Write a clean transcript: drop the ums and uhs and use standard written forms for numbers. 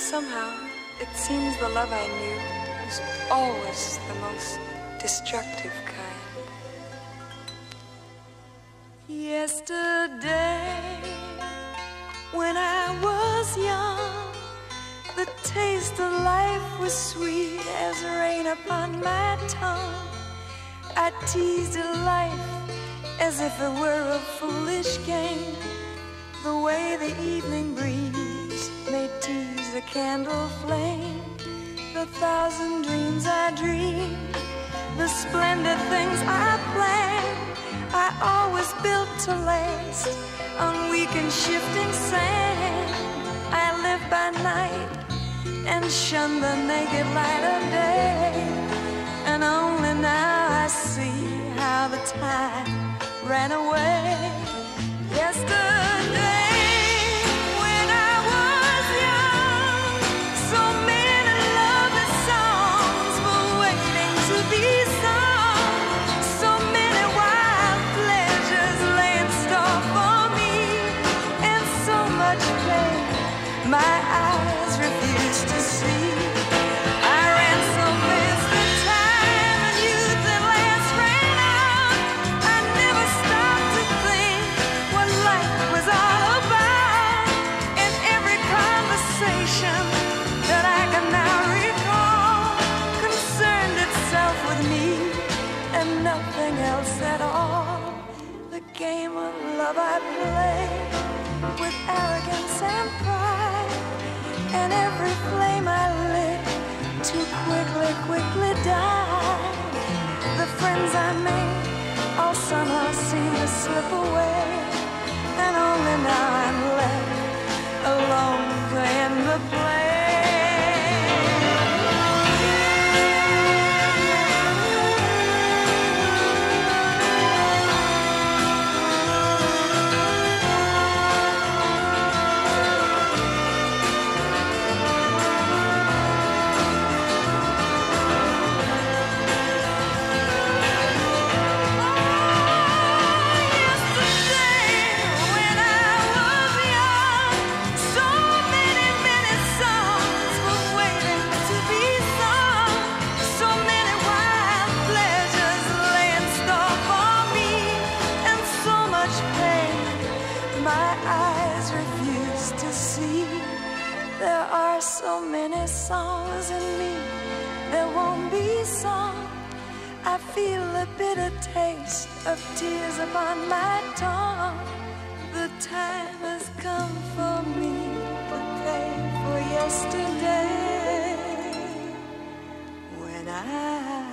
somehow it seems the love I knew was always the most destructive kind. Yesterday, when I was young, the taste of life was sweet as rain upon my tongue. I teased life as if it were a foolish game, the way the evening breeze may tease a candle flame. The thousand dreams I dreamed, the splendid things I planned, I always built to last on weak and shifting sand. I lived by night and shunned the naked light of day, and only now I see how the time ran away. Yesterday, when I was young, so many lovely songs were waiting to be sung. So many wild pleasures lay in store for me, and so much pain my eyes refused to see. I ran so fast the time and youth at last ran out. I never stopped to think what life was all about. And every conversation that I can now recall concerned itself with me and nothing else at all. The game of love I played with arrogance and pride, and every flame I lit too quickly died. The friends I made all somehow seem to slip away, and only now I'm left alone playing the play. There are so many songs in me that won't be sung. I feel a bitter taste of tears upon my tongue. The time has come for me to pay for yesterday when I